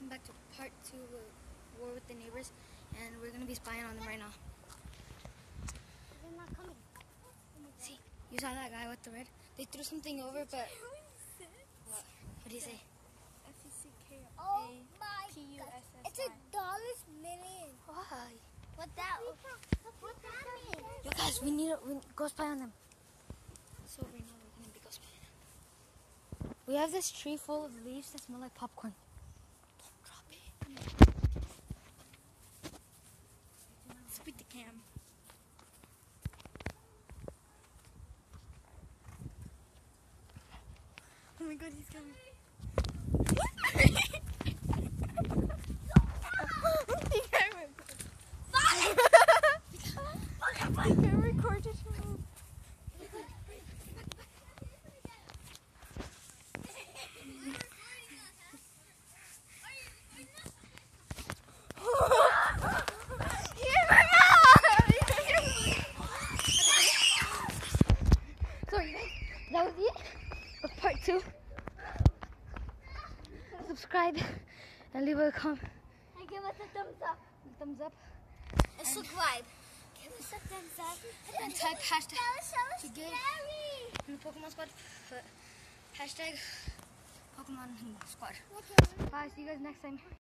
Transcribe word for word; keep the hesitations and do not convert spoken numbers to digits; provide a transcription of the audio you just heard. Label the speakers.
Speaker 1: welcome back to part two of War with the Neighbors, and we're gonna be spying on them right now.
Speaker 2: They're not coming.
Speaker 1: See, you saw that guy with the red? They threw something over, but what? What did he say?
Speaker 3: F E C K
Speaker 2: Oh
Speaker 3: A
Speaker 2: my
Speaker 3: P U S S Y.
Speaker 2: God. It's a dollars million.
Speaker 1: Why?
Speaker 2: What that? What that mean?
Speaker 1: Yo guys, we need to we, go spy on them. So right now we're gonna be go spying on them. We have this tree full of leaves that smell like popcorn. Don't drop it.
Speaker 3: Squeak the cam. Oh my god, he's coming. I can record it.
Speaker 1: So that was it of part two. Subscribe and leave a comment.
Speaker 2: And give us a thumbs up.
Speaker 1: Thumbs up.
Speaker 2: And subscribe. Give us a thumbs up.
Speaker 1: And type hashtag
Speaker 2: That was so
Speaker 1: to get
Speaker 2: scary.
Speaker 1: in the Pokemon Squad. Hashtag Pokemon Squad.
Speaker 2: Okay.
Speaker 1: Bye. See you guys next time.